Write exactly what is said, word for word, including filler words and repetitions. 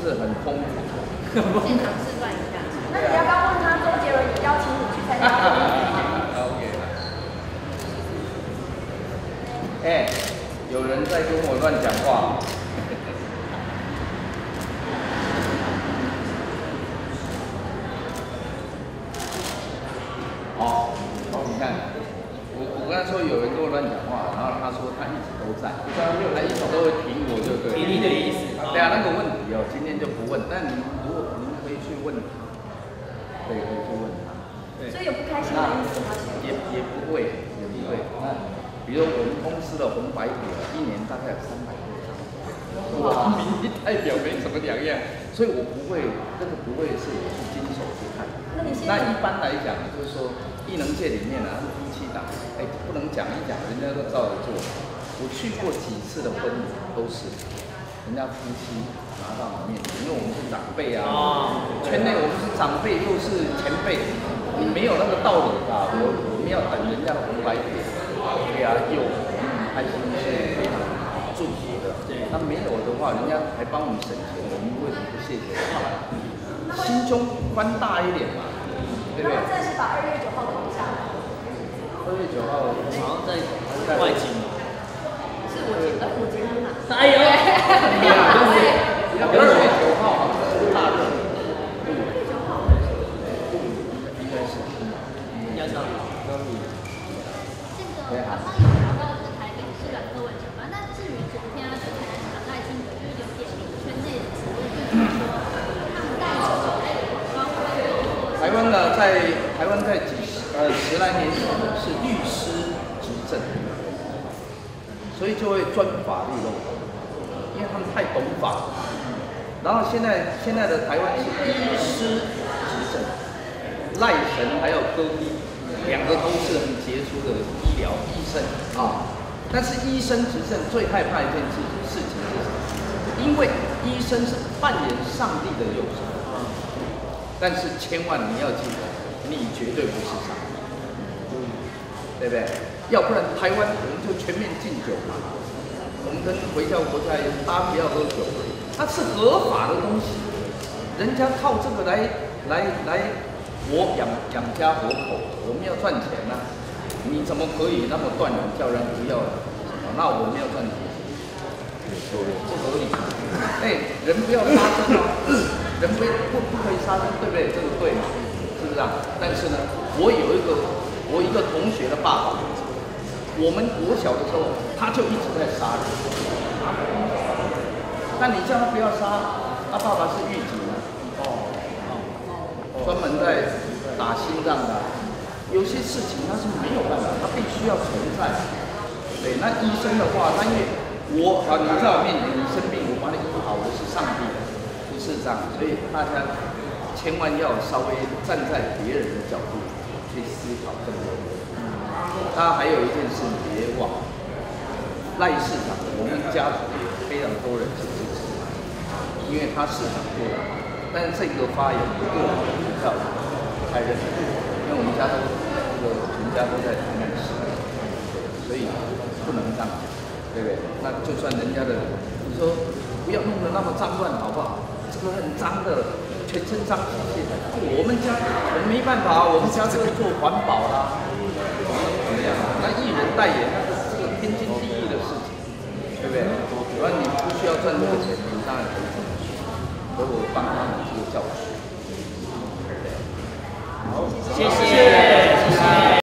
是很疯狂。 现场示范一下。 那你要不要问他周杰伦也邀请你去参加 ？OK。哎，有人在跟我乱讲话。哦，你看，我我跟他说有人跟我乱讲话，然后他说他一直都在，他一直都会挺我就对了。 挺你的意思。 对啊，那个问题哦，今天就不问，但您如果您可以去问他，对，可以去问他。 对。所以有不开心的意思吗？ 也也不会，也不会。那比如我们公司的红白帖，一年大概有三百多张，哇，民意代表没什么两样，所以我不会，这个不会是我去经手去看。 那你那一般来讲，就是说艺能界里面啊，夫妻档，哎，不能讲一讲，人家都照着做。我去过几次的婚礼，都是人家夫妻拿到我面前，因为我们是长辈啊，圈内我们是长辈又是前辈，你没有那个道理吧？我我们要等人家的红白帖，对啊，有开心是非常祝福的。对，那没有的话，人家还帮我们省钱，我们为什么不谢谢他？心胸宽大一点嘛，对不对？ 那这是把二月九号空下来。 二月九号好像在外景。 是我结，呃，我结婚了。 哎呦！ 对啊，二月九号好像是大热。 二月九号。 应该是。 应该是。 这个刚刚有聊到这个台北市长柯文哲嘛，那至于昨天啊，这个台南市长赖清德就是有点名圈内的词汇，就是说他们带走来的广告会有。 台湾呢，在台湾在几十呃十来年前呢是律师执政。所以就会钻法律漏洞，因为他们太懂法。然后现在现在的台湾是医师执政，赖神还有戈壁，两个都是很杰出的医疗医生啊。但是医生执政最害怕一件事事情是什么？因为医生是扮演上帝的右手，但是千万你要记得，你绝对不是上帝，对不对？要不然台湾我们就全面禁酒嘛。我们跟回教国家一样，大家不要喝酒，它是合法的东西，人家靠这个来来来活养养家活口，我们要赚钱呐、啊，你怎么可以那么断然叫人不要什么？那我们要赚钱，不合理。哎，人不要杀生啊，人不不不可以杀生，对不对？这个对嘛？是不是啊？但是呢，我有一个我一个同学的爸爸。我们国小的时候，他就一直在杀人。但你叫他不要杀，他爸爸是狱警啊，哦，专门在打心脏的。有些事情他是没有办法，他必须要存在。对，那医生的话，他因为我啊，你在我面前你生病，我把你医好，我是上帝，不是这样。所以大家千万要稍微站在别人的角度去思考这个问题。当然还有一件事别忘，赖市长，我们家族也非常多人是支持他，因为他市长过来，但是这个发言个人比较不太认同，因为我们家都这个全家都在台南市，所以不能这样讲，对不对？那就算人家的，你说不要弄得那么脏乱好不好？这个很脏的，全身脏兮兮的。我们家我们没办法，我们家这个做环保啦。那艺人代言，那是这个天经地义的事情，对不对？而你不需要赚这个钱，你当然可以这么做。所以我帮他们这个教训。 好，谢谢。